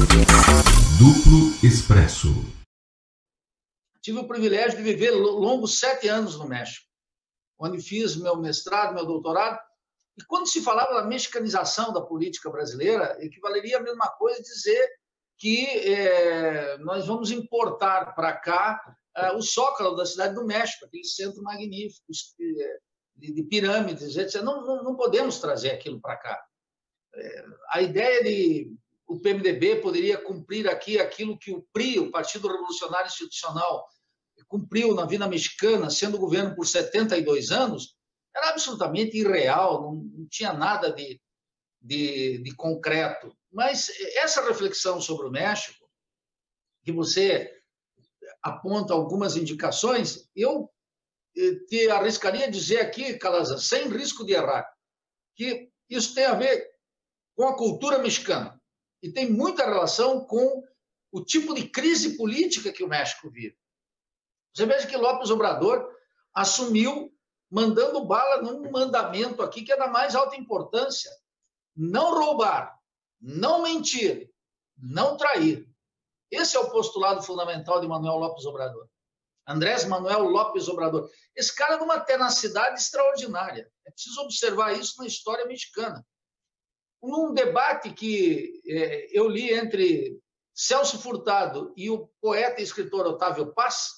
Duplo Expresso. Tive o privilégio de viver longos 7 anos no México, onde fiz meu mestrado, meu doutorado. E quando se falava da mexicanização da política brasileira, equivaleria a mesma coisa dizer que nós vamos importar para cá o Zócalo da cidade do México, aquele centro magnífico de pirâmides, etc. Não podemos trazer aquilo para cá. A ideia de o PMDB poderia cumprir aqui aquilo que o PRI, o Partido Revolucionário Institucional, cumpriu na vida mexicana, sendo governo por 72 anos, era absolutamente irreal, não tinha nada de concreto. Mas essa reflexão sobre o México, que você aponta algumas indicações, eu te arriscaria dizer aqui, Calazans, sem risco de errar, que isso tem a ver com a cultura mexicana e tem muita relação com o tipo de crise política que o México vive. Você veja que López Obrador assumiu mandando bala num mandamento aqui que é da mais alta importância: não roubar, não mentir, não trair. Esse é o postulado fundamental de Manuel López Obrador. Andrés Manuel López Obrador. Esse cara é de uma tenacidade extraordinária. É preciso observar isso na história mexicana. Num debate que eu li entre Celso Furtado e o poeta e escritor Otávio Paz,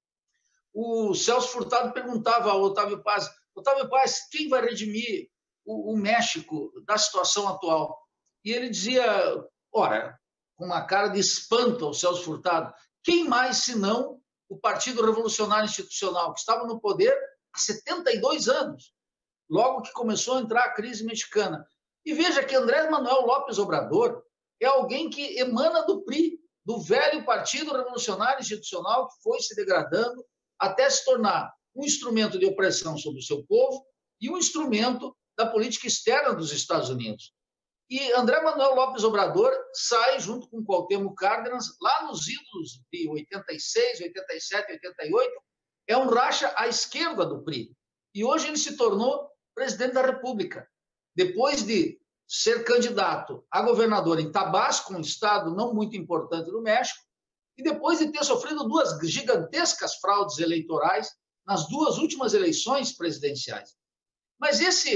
o Celso Furtado perguntava ao Otávio Paz: Otávio Paz, quem vai redimir o México da situação atual? E ele dizia, ora, com uma cara de espanto ao Celso Furtado, quem mais senão o Partido Revolucionário Institucional, que estava no poder há 72 anos, logo que começou a entrar a crise mexicana. E veja que Andrés Manuel López Obrador é alguém que emana do PRI, do velho Partido Revolucionário Institucional, que foi se degradando até se tornar um instrumento de opressão sobre o seu povo e um instrumento da política externa dos Estados Unidos. E André Manuel López Obrador sai, junto com Cuauhtémoc Cárdenas, lá nos idos de 86, 87, 88, é um racha à esquerda do PRI. E hoje ele se tornou presidente da República, depois de ser candidato a governador em Tabasco, um estado não muito importante do México, e depois de ter sofrido 2 gigantescas fraudes eleitorais nas 2 últimas eleições presidenciais. Mas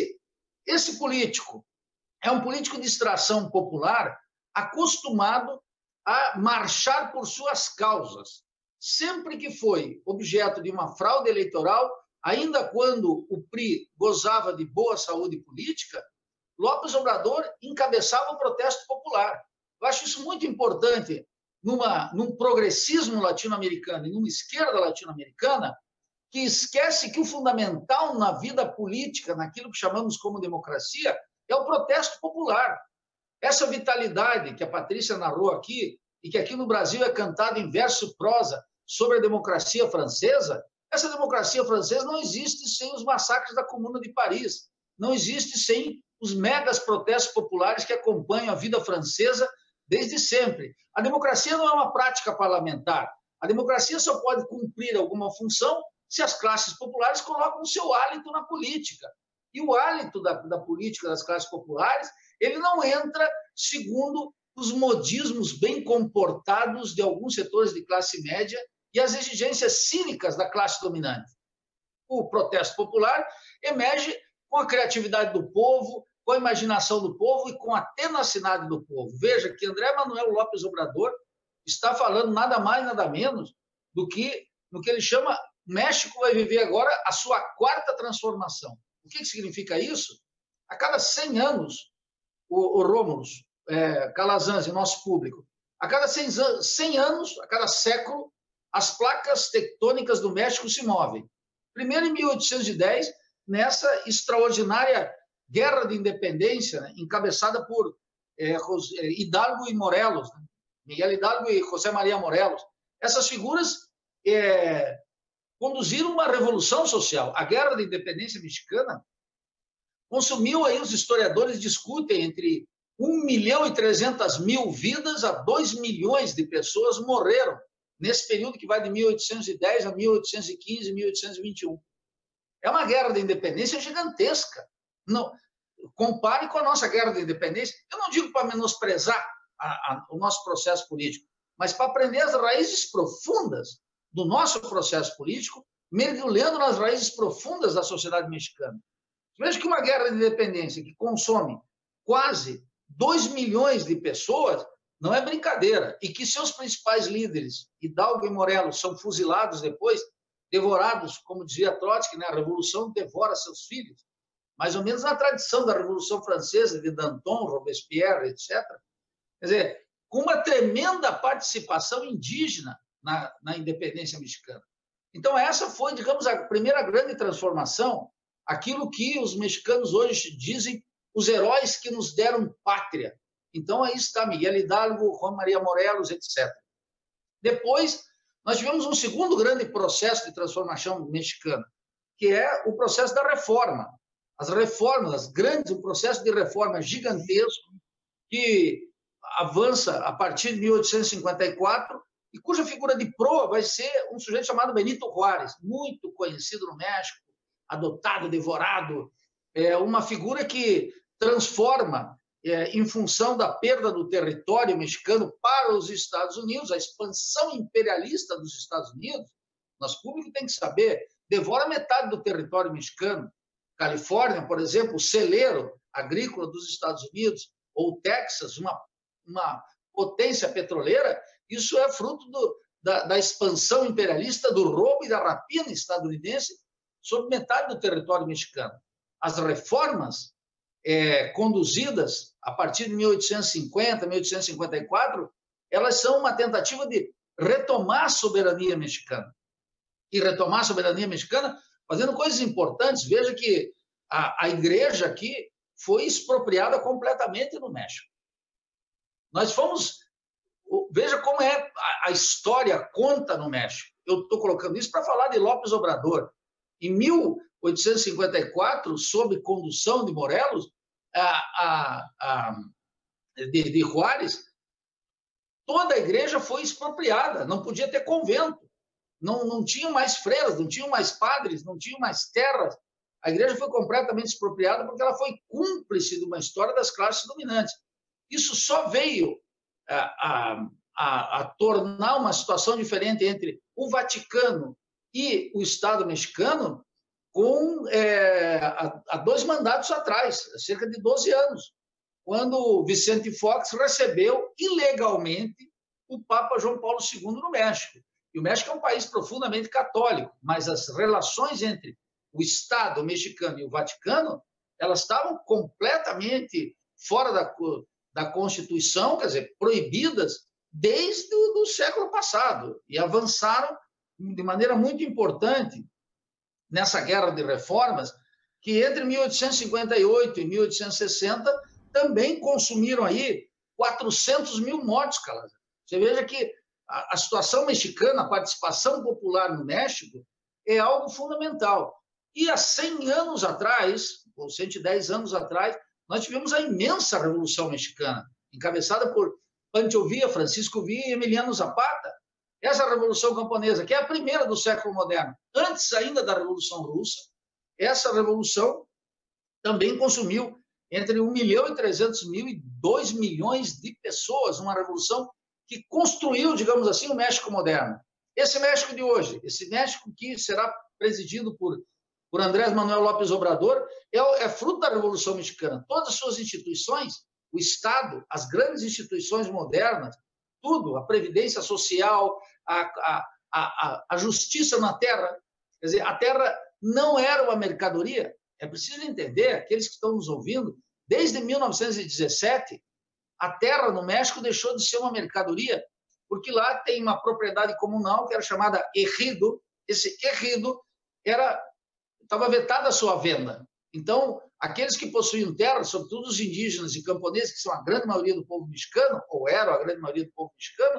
esse político é um político de extração popular acostumado a marchar por suas causas. Sempre que foi objeto de uma fraude eleitoral, ainda quando o PRI gozava de boa saúde política, López Obrador encabeçava o protesto popular. Eu acho isso muito importante num progressismo latino-americano e numa esquerda latino-americana que esquece que o fundamental na vida política, naquilo que chamamos como democracia, é o protesto popular. Essa vitalidade que a Patrícia narrou aqui e que aqui no Brasil é cantada em verso e prosa sobre a democracia francesa, essa democracia francesa não existe sem os massacres da Comuna de Paris, não existe sem os megas protestos populares que acompanham a vida francesa desde sempre. A democracia não é uma prática parlamentar. A democracia só pode cumprir alguma função se as classes populares colocam o seu hálito na política. E o hálito da política das classes populares, ele não entra segundo os modismos bem comportados de alguns setores de classe média e as exigências cínicas da classe dominante. O protesto popular emerge com a criatividade do povo, com a imaginação do povo e com a tenacidade do povo. Veja que André Manuel López Obrador está falando nada mais, nada menos do que no que ele chama México vai viver agora a sua 4ª transformação. O que significa isso? A cada 100 anos, o Rômulus, Calazans e nosso público, a cada 100 anos, a cada século, as placas tectônicas do México se movem. Primeiro, em 1810, nessa extraordinária guerra de independência, né, encabeçada por Hidalgo e Morelos, né, Miguel Hidalgo e José María Morelos. Essas figuras conduziram uma revolução social. A guerra de independência mexicana consumiu, aí os historiadores discutem, entre 1.300.000 vidas a 2 milhões de pessoas morreram nesse período que vai de 1810 a 1815, 1821. É uma guerra de independência gigantesca. Não, compare com a nossa guerra de independência. Eu não digo para menosprezar o nosso processo político, mas para aprender as raízes profundas do nosso processo político, mergulhando nas raízes profundas da sociedade mexicana. Veja que uma guerra de independência que consome quase 2 milhões de pessoas não é brincadeira, e que seus principais líderes, Hidalgo e Morelos, são fuzilados depois, devorados, como dizia Trotsky, né? A revolução devora seus filhos, mais ou menos na tradição da Revolução Francesa, de Danton, Robespierre, etc. Quer dizer, com uma tremenda participação indígena na independência mexicana. Então, essa foi, digamos, a primeira grande transformação, aquilo que os mexicanos hoje dizem os heróis que nos deram pátria. Então, aí está Miguel Hidalgo, Juan María Morelos, etc. Depois, nós tivemos um segundo grande processo de transformação mexicana, que é o processo da reforma. As reformas, um processo de reforma gigantesco, que avança a partir de 1854, e cuja figura de proa vai ser um sujeito chamado Benito Juárez, muito conhecido no México, adotado, devorado, uma figura que transforma, em função da perda do território mexicano para os Estados Unidos, a expansão imperialista dos Estados Unidos, nosso público tem que saber, devora metade do território mexicano. Califórnia, por exemplo, o celeiro agrícola dos Estados Unidos, ou Texas, uma potência petroleira, isso é fruto da expansão imperialista, do roubo e da rapina estadunidense sobre metade do território mexicano. As reformas conduzidas a partir de 1850, 1854, elas são uma tentativa de retomar a soberania mexicana. E retomar a soberania mexicana fazendo coisas importantes. Veja que a igreja aqui foi expropriada completamente no México. Nós fomos... Veja como é a história conta no México. Eu estou colocando isso para falar de López Obrador. Em 1854, sob condução de Morelos, de Juárez, toda a igreja foi expropriada, não podia ter convento, não tinham mais freiras, não tinham mais padres, não tinham mais terras. A igreja foi completamente expropriada porque ela foi cúmplice de uma história das classes dominantes. Isso só veio a tornar uma situação diferente entre o Vaticano e o Estado mexicano há 2 mandatos atrás, cerca de 12 anos, quando Vicente Fox recebeu ilegalmente o Papa João Paulo II no México. E o México é um país profundamente católico, mas as relações entre o Estado mexicano e o Vaticano, elas estavam completamente fora da Constituição, quer dizer, proibidas desde o século passado, e avançaram de maneira muito importante nessa guerra de reformas, que entre 1858 e 1860 também consumiram aí 400 mil mortos, Calazar. Você veja que a situação mexicana, a participação popular no México, é algo fundamental. E há 100 anos atrás, ou 110 anos atrás, nós tivemos a imensa Revolução Mexicana, encabeçada por Pancho Villa, Francisco Villa e Emiliano Zapata. Essa Revolução Camponesa, que é a primeira do século moderno, antes ainda da Revolução Russa, essa revolução também consumiu entre 1.300.000 e 2 milhões de pessoas, uma revolução que construiu, digamos assim, o México moderno. Esse México de hoje, esse México que será presidido por Andrés Manuel López Obrador, é fruto da Revolução Mexicana. Todas as suas instituições, o Estado, as grandes instituições modernas, tudo, a previdência social, a justiça na terra. Quer dizer, a terra não era uma mercadoria. É preciso entender, aqueles que estão nos ouvindo, desde 1917, a terra no México deixou de ser uma mercadoria, porque lá tem uma propriedade comunal que era chamada ejido. Esse ejido estava vetada a sua venda. Então, aqueles que possuíam terra, sobretudo os indígenas e camponeses, que são a grande maioria do povo mexicano, ou eram a grande maioria do povo mexicano,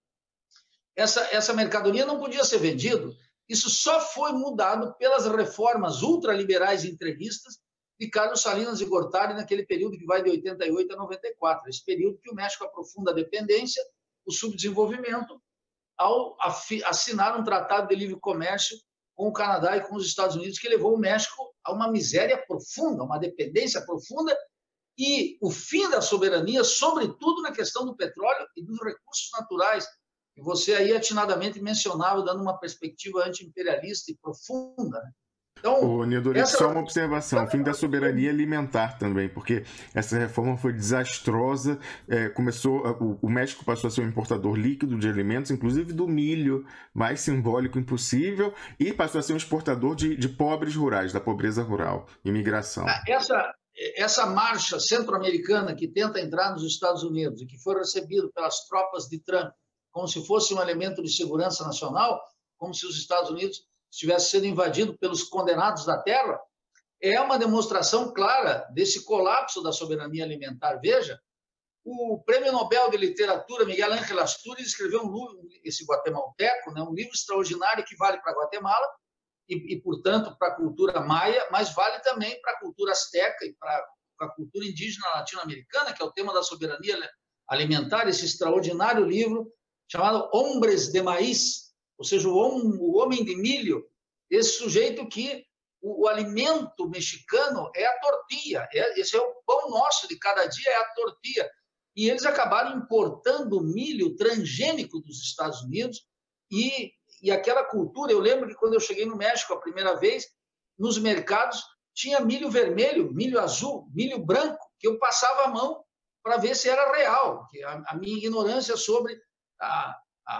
essa mercadoria não podia ser vendida. Isso só foi mudado pelas reformas ultraliberais e entreguistas de Carlos Salinas de Gortari naquele período que vai de 88 a 94, esse período que o México aprofunda a dependência, o subdesenvolvimento, ao assinar um tratado de livre comércio com o Canadá e com os Estados Unidos, que levou o México a uma miséria profunda, uma dependência profunda, e o fim da soberania, sobretudo na questão do petróleo e dos recursos naturais, que você aí atinadamente mencionava, dando uma perspectiva anti-imperialista e profunda, né? Então, Ô, Nildorito, só uma observação, fim da soberania alimentar também, porque essa reforma foi desastrosa, o México passou a ser um importador líquido de alimentos, inclusive do milho, mais simbólico impossível, e passou a ser um exportador de pobres rurais, da pobreza rural, imigração. Essa marcha centro-americana que tenta entrar nos Estados Unidos e que foi recebido pelas tropas de Trump como se fosse um elemento de segurança nacional, como se os Estados Unidos estivesse sendo invadido pelos condenados da terra, é uma demonstração clara desse colapso da soberania alimentar. Veja, o Prêmio Nobel de Literatura, Miguel Ángel Astúriz, escreveu esse guatemalteco, né, um livro extraordinário que vale para Guatemala e, portanto, para a cultura maia, mas vale também para a cultura asteca e para a cultura indígena latino-americana, que é o tema da soberania alimentar, esse extraordinário livro chamado Hombres de Maíz, ou seja, o homem de milho, esse sujeito que o alimento mexicano é a tortilha, esse é o pão nosso de cada dia, é a tortilha. E eles acabaram importando milho transgênico dos Estados Unidos e aquela cultura, eu lembro que quando eu cheguei no México a primeira vez, nos mercados tinha milho vermelho, milho azul, milho branco, que eu passava a mão para ver se era real, que a minha ignorância sobre a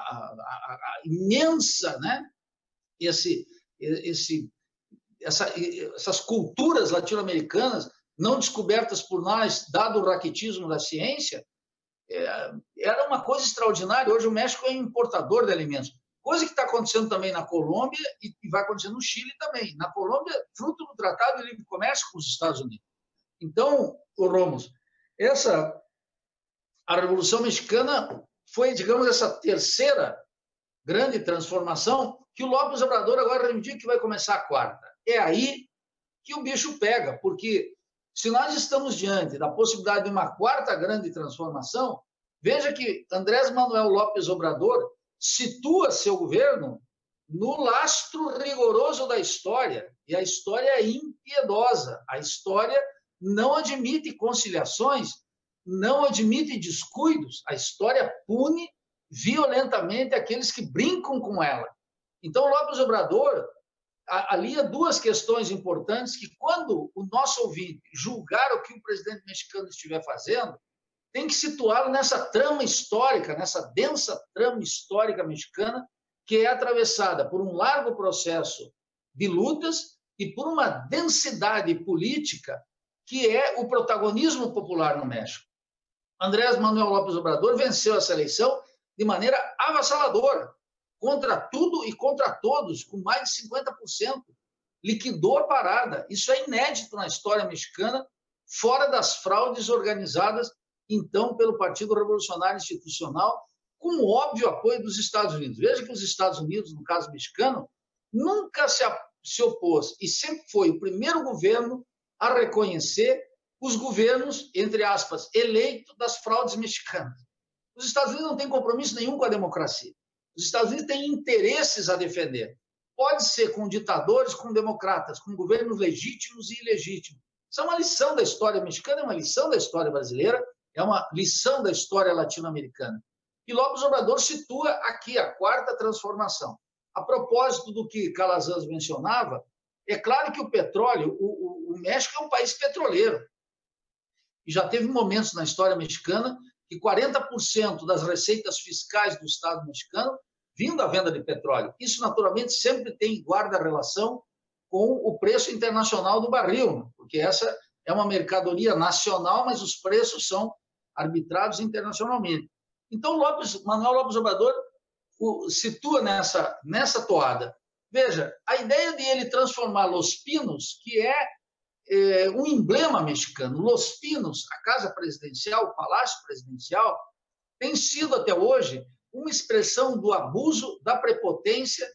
imensa, né, essas culturas latino-americanas não descobertas por nós, dado o raquitismo da ciência, era uma coisa extraordinária. Hoje o México é importador de alimentos, coisa que está acontecendo também na Colômbia e vai acontecer no Chile também. Na Colômbia, fruto do Tratado de Livre Comércio com os Estados Unidos. Então, Ramos, a Revolução Mexicana foi, digamos, essa terceira grande transformação que o López Obrador agora reivindica que vai começar a quarta. É aí que o bicho pega, porque se nós estamos diante da possibilidade de uma quarta grande transformação, veja que Andrés Manuel López Obrador situa seu governo no lastro rigoroso da história, e a história é impiedosa, a história não admite conciliações, não admite descuidos, a história pune violentamente aqueles que brincam com ela. Então, López Obrador alia duas questões importantes que, quando o nosso ouvinte julgar o que o presidente mexicano estiver fazendo, tem que situá-lo nessa trama histórica, nessa densa trama histórica mexicana, que é atravessada por um largo processo de lutas e por uma densidade política que é o protagonismo popular no México. Andrés Manuel López Obrador venceu essa eleição de maneira avassaladora, contra tudo e contra todos, com mais de 50%. Liquidou a parada. Isso é inédito na história mexicana, fora das fraudes organizadas, então, pelo Partido Revolucionário Institucional, com o óbvio apoio dos Estados Unidos. Veja que os Estados Unidos, no caso mexicano, nunca se opôs e sempre foi o primeiro governo a reconhecer os governos, entre aspas, eleitos das fraudes mexicanas. Os Estados Unidos não têm compromisso nenhum com a democracia. Os Estados Unidos têm interesses a defender. Pode ser com ditadores, com democratas, com governos legítimos e ilegítimos. Isso é uma lição da história mexicana, é uma lição da história brasileira, é uma lição da história latino-americana. E López Obrador situa aqui a quarta transformação. A propósito do que Calazans mencionava, é claro que o petróleo, o México é um país petroleiro. E já teve momentos na história mexicana que 40% das receitas fiscais do Estado mexicano vinham da venda de petróleo. Isso, naturalmente, sempre guarda relação com o preço internacional do barril, porque essa é uma mercadoria nacional, mas os preços são arbitrados internacionalmente. Então, Manuel López Obrador situa nessa toada. Veja, a ideia de ele transformar Los Pinos, que é um emblema mexicano, Los Pinos, a casa presidencial, o palácio presidencial, tem sido até hoje uma expressão do abuso, da prepotência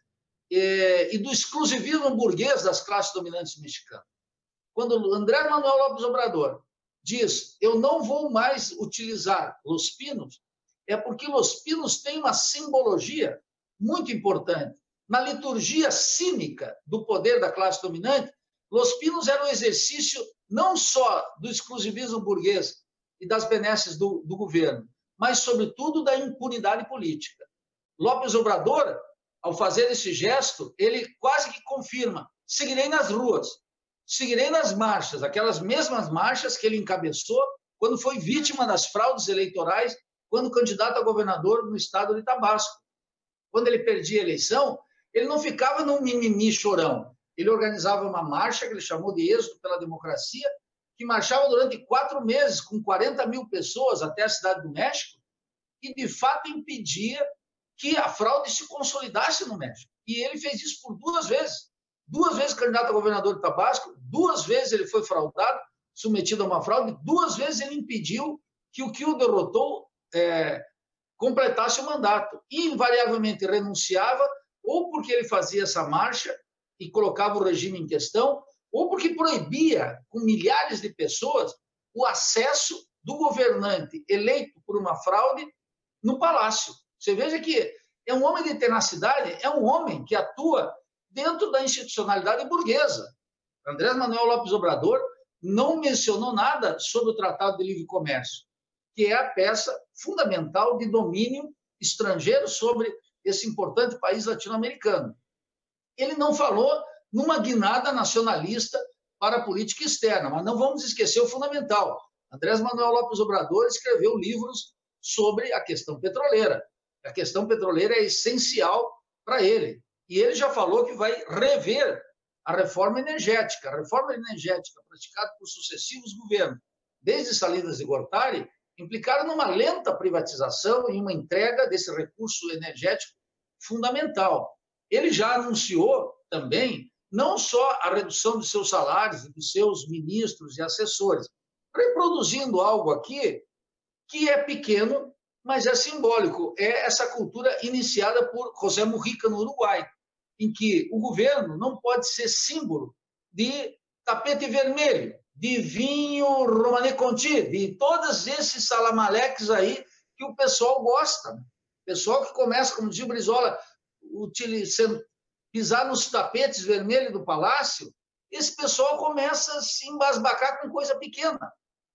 e do exclusivismo burguês das classes dominantes mexicanas. Quando Andrés Manuel López Obrador diz: eu não vou mais utilizar Los Pinos, é porque Los Pinos tem uma simbologia muito importante. Na liturgia cínica do poder da classe dominante, Los Pinos era o exercício não só do exclusivismo burguês e das benesses do governo, mas, sobretudo, da impunidade política. López Obrador, ao fazer esse gesto, ele quase que confirma: seguirei nas ruas, seguirei nas marchas, aquelas mesmas marchas que ele encabeçou quando foi vítima das fraudes eleitorais, quando candidato a governador no estado de Tabasco. Quando ele perdia a eleição, ele não ficava num mimimi chorão. Ele organizava uma marcha que ele chamou de Êxodo pela Democracia, que marchava durante 4 meses, com 40 mil pessoas até a Cidade do México, e, de fato, impedia que a fraude se consolidasse no México. E ele fez isso por 2 vezes. 2 vezes candidato a governador de Tabasco, 2 vezes ele foi fraudado, submetido a uma fraude, 2 vezes ele impediu que o derrotou completasse o mandato. E, invariavelmente, renunciava, ou porque ele fazia essa marcha e colocava o regime em questão, ou porque proibia, com milhares de pessoas, o acesso do governante eleito por uma fraude no palácio. Você veja que é um homem de tenacidade, é um homem que atua dentro da institucionalidade burguesa. Andrés Manuel López Obrador não mencionou nada sobre o Tratado de Livre Comércio, que é a peça fundamental de domínio estrangeiro sobre esse importante país latino-americano. Ele não falou numa guinada nacionalista para a política externa, mas não vamos esquecer o fundamental. Andrés Manuel López Obrador escreveu livros sobre a questão petroleira. A questão petroleira é essencial para ele. E ele já falou que vai rever a reforma energética. A reforma energética praticada por sucessivos governos, desde Salinas de Gortari, implicaram numa lenta privatização e uma entrega desse recurso energético fundamental. Ele já anunciou também não só a redução de seus salários e dos seus ministros e assessores, reproduzindo algo aqui que é pequeno, mas é simbólico. É essa cultura iniciada por José Mujica no Uruguai, em que o governo não pode ser símbolo de tapete vermelho, de vinho Romanée Conti, de todos esses salamaleques aí que o pessoal gosta. O pessoal que começa, como dizia o Brizola, pisar nos tapetes vermelhos do palácio, esse pessoal começa a se embasbacar com coisa pequena.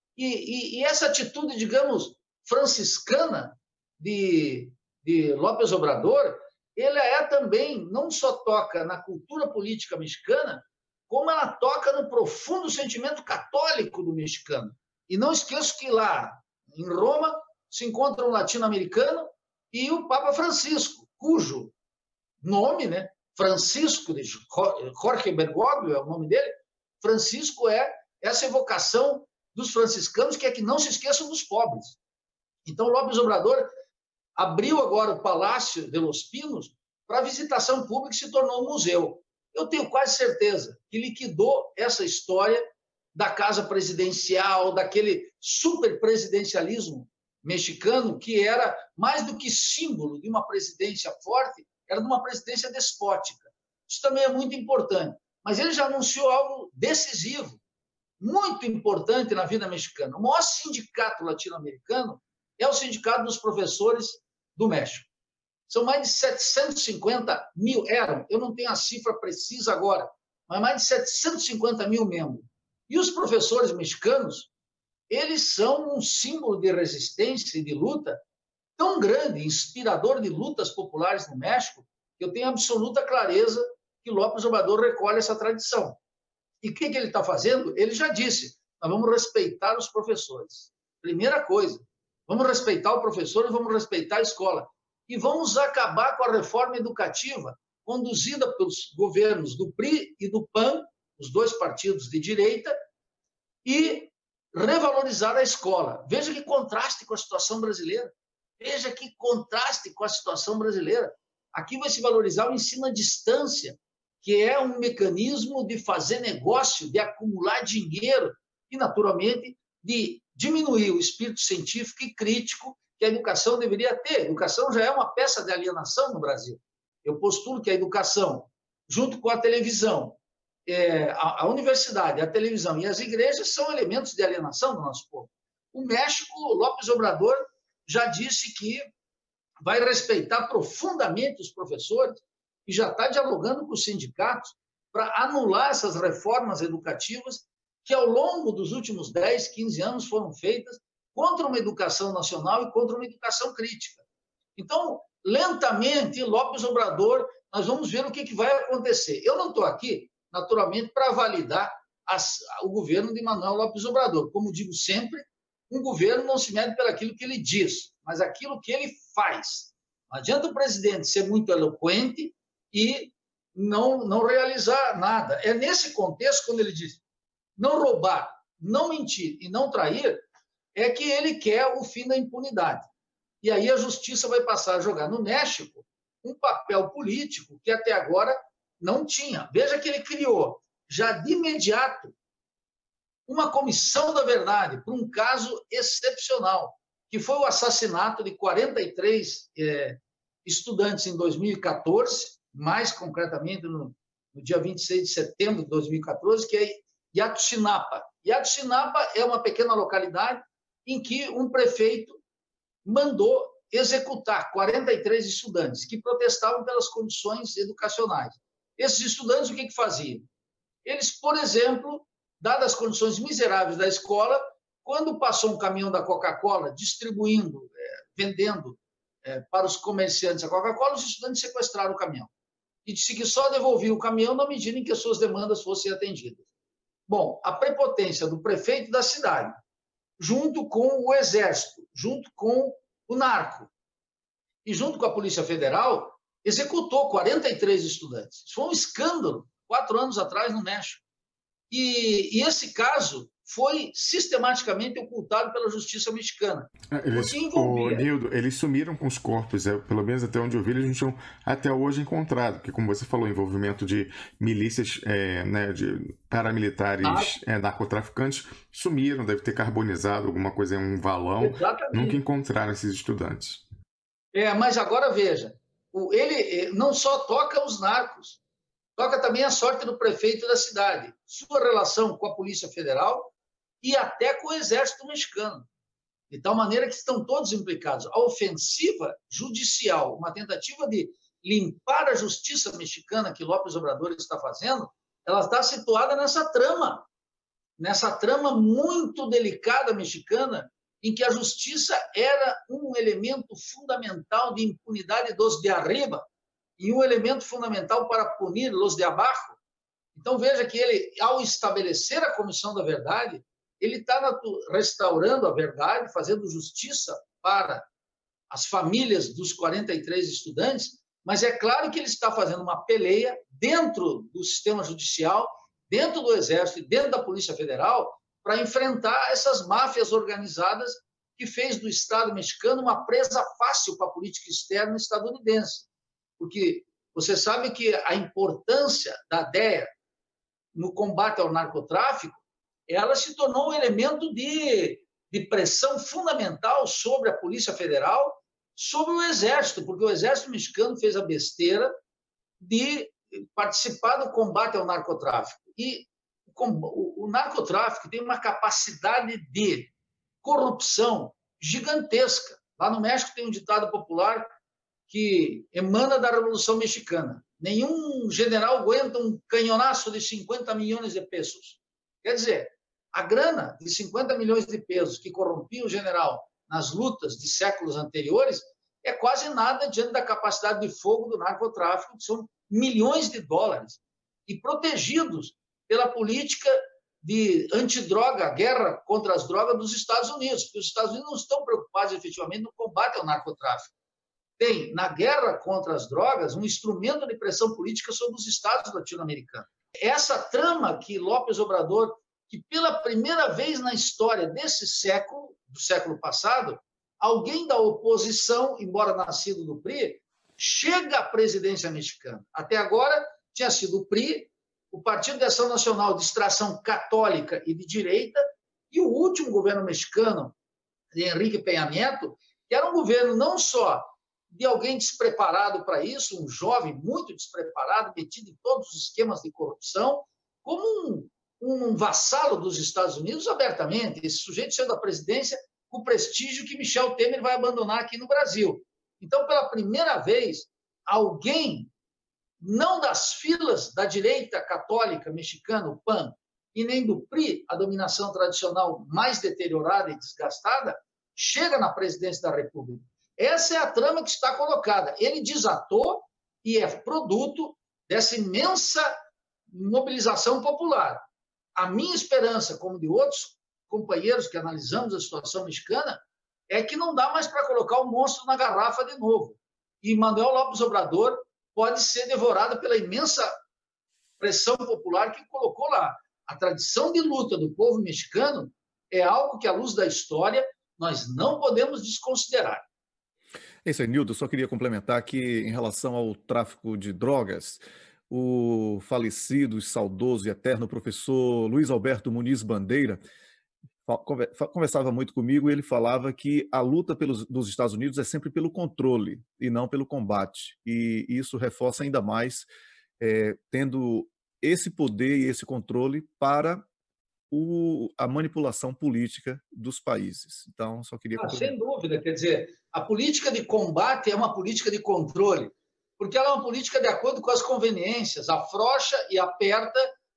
E essa atitude, digamos, franciscana de López Obrador, ela é também, não só toca na cultura política mexicana, como ela toca no profundo sentimento católico do mexicano. E não esqueço que lá, em Roma, se encontra um latino-americano e o Papa Francisco, cujo nome, né, Francisco, de Jorge Bergoglio é o nome dele, Francisco é essa evocação dos franciscanos, que é que não se esqueçam dos pobres. Então, López Obrador abriu agora o Palácio de Los Pinos para visitação pública e se tornou um museu. Eu tenho quase certeza que liquidou essa história da casa presidencial, daquele superpresidencialismo mexicano, que era mais do que símbolo de uma presidência forte, era de uma presidência despótica. Isso também é muito importante. Mas ele já anunciou algo decisivo, muito importante na vida mexicana. O maior sindicato latino-americano é o Sindicato dos Professores do México. São mais de 750 mil, eu não tenho a cifra precisa agora, mas mais de 750 mil membros. E os professores mexicanos, eles são um símbolo de resistência e de luta tão grande, inspirador de lutas populares no México, que eu tenho absoluta clareza que López Obrador recolhe essa tradição. E o que ele está fazendo? Ele já disse, nós vamos respeitar os professores. Primeira coisa, vamos respeitar o professor e vamos respeitar a escola. E vamos acabar com a reforma educativa conduzida pelos governos do PRI e do PAN, os 2 partidos de direita, e revalorizar a escola. Veja que contraste com a situação brasileira. Veja que contraste com a situação brasileira. Aqui vai se valorizar o ensino à distância, que é um mecanismo de fazer negócio, de acumular dinheiro e, naturalmente, de diminuir o espírito científico e crítico que a educação deveria ter. A educação já é uma peça de alienação no Brasil. Eu postulo que a educação, junto com a televisão, a universidade, a televisão e as igrejas são elementos de alienação do nosso povo. O México, López Obrador, já disse que vai respeitar profundamente os professores e já está dialogando com os sindicatos para anular essas reformas educativas que ao longo dos últimos 10, 15 anos foram feitas contra uma educação nacional e contra uma educação crítica. Então, lentamente, Lopes Obrador, nós vamos ver o que vai acontecer. Eu não estou aqui, naturalmente, para validar o governo de Manuel Lopes Obrador. Como digo sempre, um governo não se mede pelaquilo que ele diz, mas aquilo que ele faz. Não adianta o presidente ser muito eloquente e não realizar nada. É nesse contexto, quando ele diz não roubar, não mentir e não trair, é que ele quer o fim da impunidade. E aí a justiça vai passar a jogar no México um papel político que até agora não tinha. Veja que ele criou, já de imediato, uma comissão da verdade para um caso excepcional, que foi o assassinato de 43 estudantes em 2014, mais concretamente no dia 26 de setembro de 2014, que é Yatzinapa. Yatzinapa é uma pequena localidade em que um prefeito mandou executar 43 estudantes que protestavam pelas condições educacionais. Esses estudantes, o que faziam? Eles, por exemplo, dadas as condições miseráveis da escola, quando passou um caminhão da Coca-Cola distribuindo, vendendo para os comerciantes a Coca-Cola, os estudantes sequestraram o caminhão. E disse que só devolviam o caminhão na medida em que as suas demandas fossem atendidas. Bom, a prepotência do prefeito da cidade, junto com o Exército, junto com o narco e junto com a Polícia Federal, executou 43 estudantes. Isso foi um escândalo, 4 anos atrás, no México. E esse caso foi sistematicamente ocultado pela justiça mexicana. Nildo, eles sumiram com os corpos, pelo menos até onde eu vi, eles não tinham até hoje encontrado, porque como você falou, envolvimento de milícias, de paramilitares, narcotraficantes, sumiram, deve ter carbonizado alguma coisa em um valão. Exatamente. Nunca encontraram esses estudantes. Mas agora veja, ele não só toca os narcos, toca também a sorte do prefeito da cidade, sua relação com a Polícia Federal e até com o Exército mexicano, de tal maneira que estão todos implicados. A ofensiva judicial, uma tentativa de limpar a justiça mexicana que López Obrador está fazendo, ela está situada nessa trama muito delicada mexicana, em que a justiça era um elemento fundamental de impunidade dos de arriba, e um elemento fundamental para punir os de abaixo. Então, veja que ele, ao estabelecer a Comissão da Verdade, ele está restaurando a verdade, fazendo justiça para as famílias dos 43 estudantes, mas é claro que ele está fazendo uma peleia dentro do sistema judicial, dentro do Exército e dentro da Polícia Federal, para enfrentar essas máfias organizadas que fez do Estado mexicano uma presa fácil para a política externa estadunidense. Porque você sabe que a importância da DEA no combate ao narcotráfico, ela se tornou um elemento de pressão fundamental sobre a Polícia Federal, sobre o Exército, porque o Exército mexicano fez a besteira de participar do combate ao narcotráfico. E o narcotráfico tem uma capacidade de corrupção gigantesca. Lá no México tem um ditado popular que emana da Revolução Mexicana. Nenhum general aguenta um canhonaço de 50 milhões de pesos. Quer dizer, a grana de 50 milhões de pesos que corrompia o general nas lutas de séculos anteriores é quase nada diante da capacidade de fogo do narcotráfico, que são milhões de dólares, e protegidos pela política de antidroga, guerra contra as drogas dos Estados Unidos, porque os Estados Unidos não estão preocupados efetivamente no combate ao narcotráfico. Tem, na guerra contra as drogas, um instrumento de pressão política sobre os estados latino-americanos. Essa trama que López Obrador, que pela primeira vez na história desse século, do século passado, alguém da oposição, embora nascido do PRI, chega à presidência mexicana. Até agora tinha sido o PRI, o Partido de Ação Nacional de Extração Católica e de Direita, e o último governo mexicano, de Enrique Peña Nieto, que era um governo não só de alguém despreparado para isso, um jovem muito despreparado, metido em todos os esquemas de corrupção, como um vassalo dos Estados Unidos abertamente, esse sujeito sendo a presidência com o prestígio que Michel Temer vai abandonar aqui no Brasil. Então, pela primeira vez, alguém, não das filas da direita católica mexicana, o PAN, e nem do PRI, a dominação tradicional mais deteriorada e desgastada, chega na presidência da República. Essa é a trama que está colocada. Ele desatou e é produto dessa imensa mobilização popular. A minha esperança, como de outros companheiros que analisamos a situação mexicana, é que não dá mais para colocar o monstro na garrafa de novo. E Manuel López Obrador pode ser devorado pela imensa pressão popular que colocou lá. A tradição de luta do povo mexicano é algo que, à luz da história, nós não podemos desconsiderar. É isso aí, Nildo. Só queria complementar que, em relação ao tráfico de drogas, o falecido, saudoso e eterno professor Luiz Alberto Muniz Bandeira conversava muito comigo e ele falava que a luta dos Estados Unidos é sempre pelo controle e não pelo combate. E isso reforça ainda mais, tendo esse poder e esse controle para a manipulação política dos países. Então, só queria... Sem dúvida, quer dizer, a política de combate é uma política de controle, porque ela é uma política de acordo com as conveniências, afrouxa e aperta,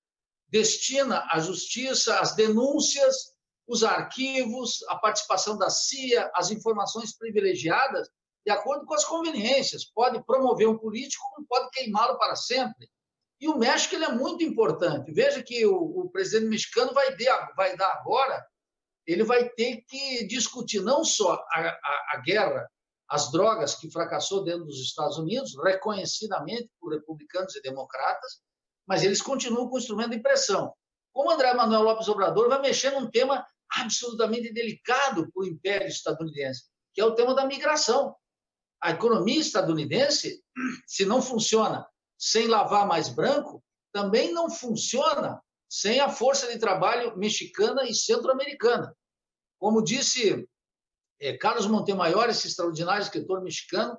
destina a justiça, as denúncias, os arquivos, a participação da CIA, as informações privilegiadas, de acordo com as conveniências. Pode promover um político, como pode queimá-lo para sempre. E o México ele é muito importante. Veja que o presidente mexicano vai dar agora, ele vai ter que discutir não só a guerra, as drogas que fracassou dentro dos Estados Unidos, reconhecidamente por republicanos e democratas, mas eles continuam com o instrumento de pressão. Como André Manuel López Obrador vai mexer num tema absolutamente delicado para o império estadunidense, que é o tema da migração. A economia estadunidense, se não funciona sem lavar mais branco, também não funciona sem a força de trabalho mexicana e centro-americana. Como disse Carlos Montemayor, esse extraordinário escritor mexicano,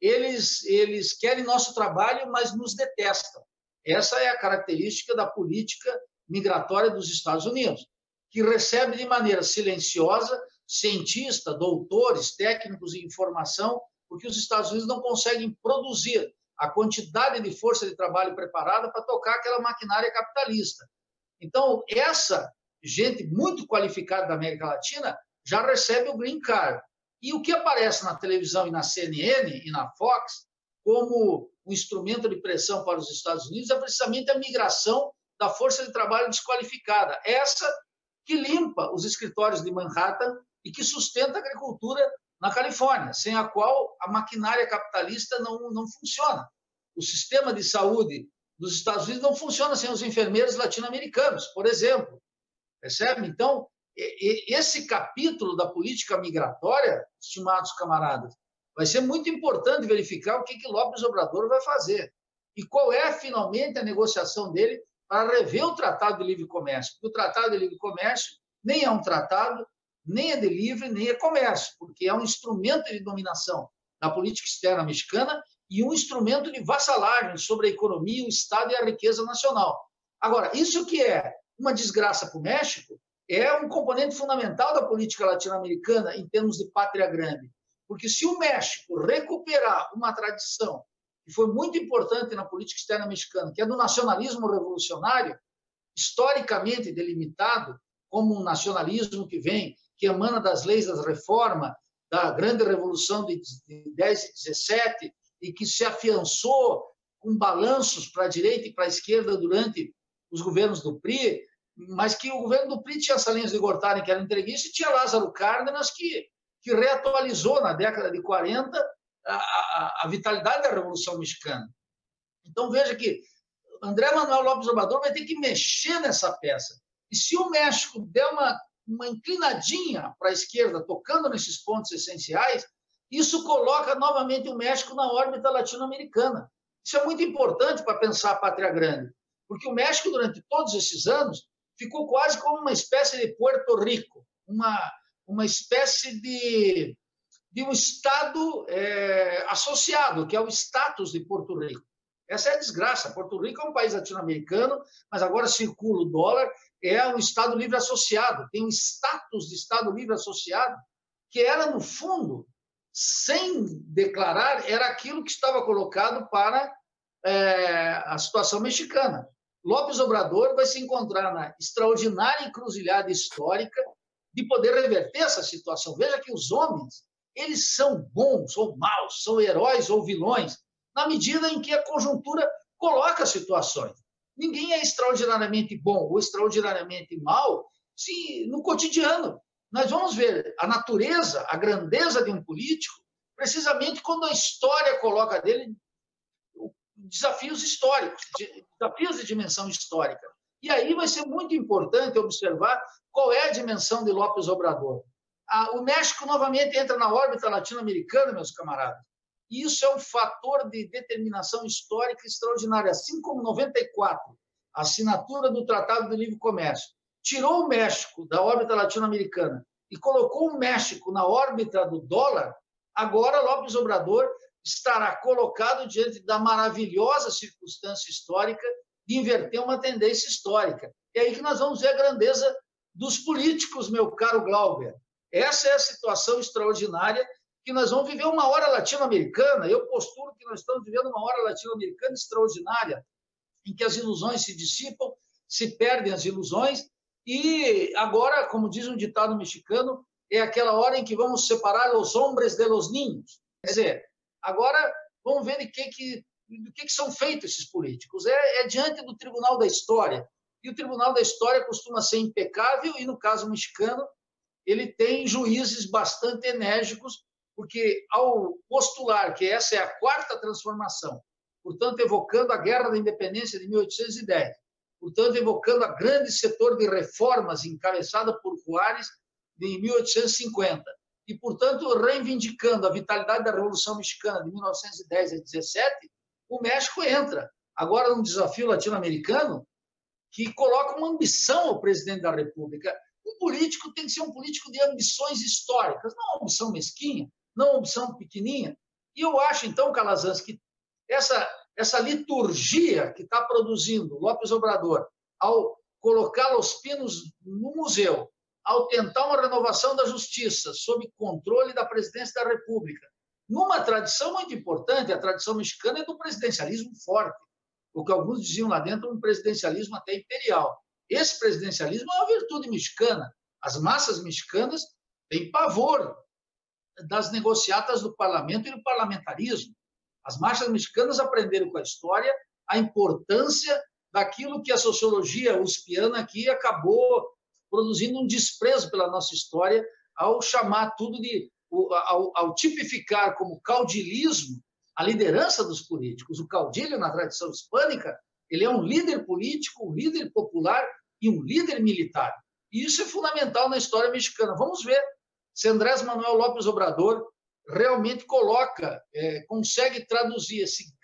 eles querem nosso trabalho, mas nos detestam. Essa é a característica da política migratória dos Estados Unidos, que recebe de maneira silenciosa cientistas, doutores, técnicos em informação, porque os Estados Unidos não conseguem produzir a quantidade de força de trabalho preparada para tocar aquela maquinária capitalista. Então, essa gente muito qualificada da América Latina já recebe o Green Card. E o que aparece na televisão e na CNN e na Fox como um instrumento de pressão para os Estados Unidos é precisamente a migração da força de trabalho desqualificada. Essa que limpa os escritórios de Manhattan e que sustenta a agricultura na Califórnia, sem a qual a maquinária capitalista não funciona. O sistema de saúde dos Estados Unidos não funciona sem os enfermeiros latino-americanos, por exemplo. Percebe? Então, esse capítulo da política migratória, estimados camaradas, vai ser muito importante verificar o que López Obrador vai fazer e qual é, finalmente, a negociação dele para rever o Tratado de Livre Comércio. Porque o Tratado de Livre Comércio nem é um tratado, nem é de livre, nem é comércio, porque é um instrumento de dominação da política externa mexicana e um instrumento de vassalagem sobre a economia, o Estado e a riqueza nacional. Agora, isso que é uma desgraça para o México é um componente fundamental da política latino-americana em termos de pátria grande. Porque se o México recuperar uma tradição que foi muito importante na política externa mexicana, que é do nacionalismo revolucionário, historicamente delimitado como um nacionalismo que emana das leis das reformas, da grande revolução de 10 e 17, e que se afiançou com balanços para a direita e para a esquerda durante os governos do PRI, mas que o governo do PRI tinha Salinas de Gortari, que era entreguista, e tinha Lázaro Cárdenas, que reatualizou na década de 40 a vitalidade da Revolução Mexicana. Então, veja que André Manuel López Obrador vai ter que mexer nessa peça. E se o México der uma inclinadinha para a esquerda, tocando nesses pontos essenciais, isso coloca novamente o México na órbita latino-americana. Isso é muito importante para pensar a pátria grande, porque o México, durante todos esses anos, ficou quase como uma espécie de Puerto Rico, uma espécie de um Estado associado, que é o status de Porto Rico. Essa é a desgraça. Porto Rico é um país latino-americano, mas agora circula o dólar, é um Estado livre associado, tem um status de Estado livre associado, que era, no fundo, sem declarar, era aquilo que estava colocado para a situação mexicana. López Obrador vai se encontrar na extraordinária encruzilhada histórica de poder reverter essa situação. Veja que os homens, eles são bons ou maus, são heróis ou vilões, na medida em que a conjuntura coloca situações. Ninguém é extraordinariamente bom ou extraordinariamente mau no cotidiano. Nós vamos ver a natureza, a grandeza de um político, precisamente quando a história coloca dele desafios históricos, desafios de dimensão histórica. E aí vai ser muito importante observar qual é a dimensão de López Obrador. O México novamente entra na órbita latino-americana, meus camaradas. E isso é um fator de determinação histórica extraordinário. Assim como em 94, a assinatura do Tratado de Livre Comércio tirou o México da órbita latino-americana e colocou o México na órbita do dólar, agora López Obrador estará colocado diante da maravilhosa circunstância histórica de inverter uma tendência histórica. É aí que nós vamos ver a grandeza dos políticos, meu caro Glauber. Essa é a situação extraordinária que nós vamos viver uma hora latino-americana. Eu postulo que nós estamos vivendo uma hora latino-americana extraordinária, em que as ilusões se dissipam, se perdem as ilusões, e agora, como diz um ditado mexicano, é aquela hora em que vamos separar os hombres de los niños. Quer dizer, agora vamos ver do que são feitos esses políticos. É diante do Tribunal da História. E o Tribunal da História costuma ser impecável, e no caso mexicano, ele tem juízes bastante enérgicos, porque ao postular que essa é a quarta transformação, portanto, evocando a Guerra da Independência de 1810, portanto, evocando a grande setor de reformas encabeçada por Juárez de 1850, e, portanto, reivindicando a vitalidade da Revolução Mexicana de 1910 a 17, o México entra agora num desafio latino-americano que coloca uma ambição ao presidente da República. Um político tem que ser um político de ambições históricas, não uma ambição mesquinha, não uma ambição pequenininha. E eu acho, então, Calazans, que essa liturgia que está produzindo López Obrador, ao colocar os pinos no museu, ao tentar uma renovação da justiça sob controle da presidência da República, numa tradição muito importante, a tradição mexicana é do presidencialismo forte, o que alguns diziam lá dentro, um presidencialismo até imperial. Esse presidencialismo é uma virtude mexicana. As massas mexicanas têm pavor das negociatas do parlamento e do parlamentarismo. As massas mexicanas aprenderam com a história a importância daquilo que a sociologia uspiana aqui acabou produzindo um desprezo pela nossa história ao chamar tudo ao tipificar como caudilismo a liderança dos políticos. O caudilho, na tradição hispânica, ele é um líder político, um líder popular e um líder militar. E isso é fundamental na história mexicana. Vamos ver se Andrés Manuel López Obrador realmente consegue traduzir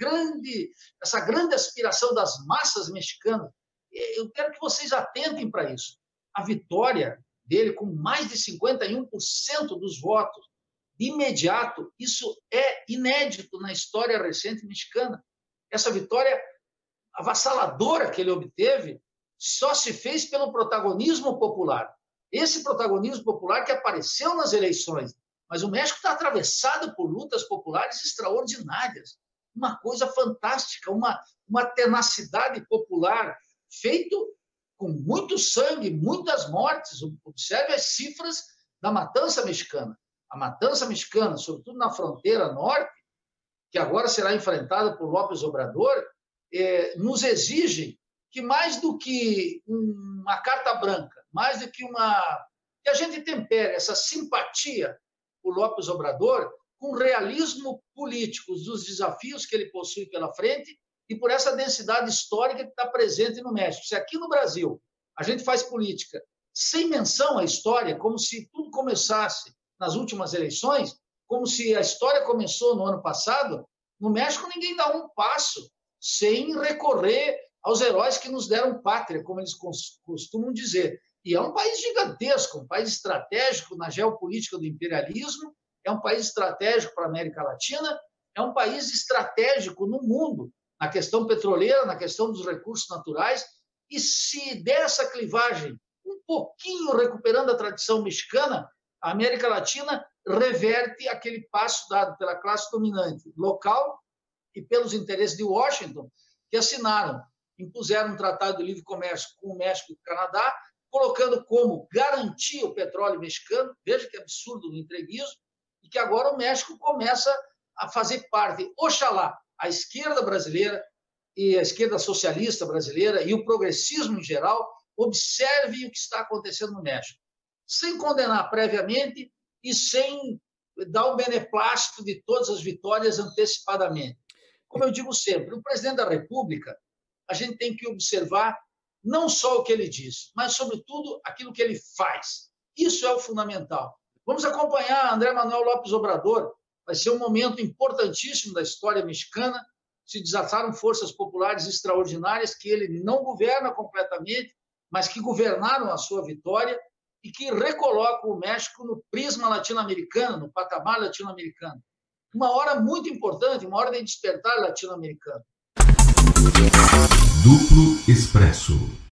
essa grande aspiração das massas mexicanas. Eu quero que vocês atentem para isso. A vitória dele, com mais de 51% dos votos, de imediato, isso é inédito na história recente mexicana. Essa vitória avassaladora que ele obteve só se fez pelo protagonismo popular. Esse protagonismo popular que apareceu nas eleições. Mas o México está atravessado por lutas populares extraordinárias. Uma coisa fantástica, uma tenacidade popular, feito com muito sangue, muitas mortes. Observe as cifras da matança mexicana. A matança mexicana, sobretudo na fronteira norte, que agora será enfrentada por López Obrador, nos exige que mais do que uma carta branca, mais do que que a gente tempere essa simpatia por López Obrador com o realismo político dos desafios que ele possui pela frente e por essa densidade histórica que está presente no México. Se aqui no Brasil a gente faz política sem menção à história, como se tudo começasse nas últimas eleições, como se a história começou no ano passado, no México ninguém dá um passo sem recorrer aos heróis que nos deram pátria, como eles costumam dizer. E é um país gigantesco, um país estratégico na geopolítica do imperialismo, é um país estratégico para a América Latina, é um país estratégico no mundo, na questão petroleira, na questão dos recursos naturais, e se der essa clivagem, um pouquinho recuperando a tradição mexicana, a América Latina reverte aquele passo dado pela classe dominante local e pelos interesses de Washington, que assinaram impuseram um tratado de livre comércio com o México e o Canadá, colocando como garantia o petróleo mexicano. Veja que absurdo no entreguismo, e que agora o México começa a fazer parte. Oxalá a esquerda brasileira e a esquerda socialista brasileira e o progressismo em geral observe o que está acontecendo no México, sem condenar previamente e sem dar o beneplácito de todas as vitórias antecipadamente. Como eu digo sempre, o presidente da República, a gente tem que observar não só o que ele diz, mas, sobretudo, aquilo que ele faz. Isso é o fundamental. Vamos acompanhar André Manuel Lopes Obrador. Vai ser um momento importantíssimo da história mexicana. Se desataram forças populares extraordinárias que ele não governa completamente, mas que governaram a sua vitória e que recolocam o México no prisma latino-americano, no patamar latino-americano. Uma hora muito importante, uma hora de despertar latino-americano. Duplo Expresso.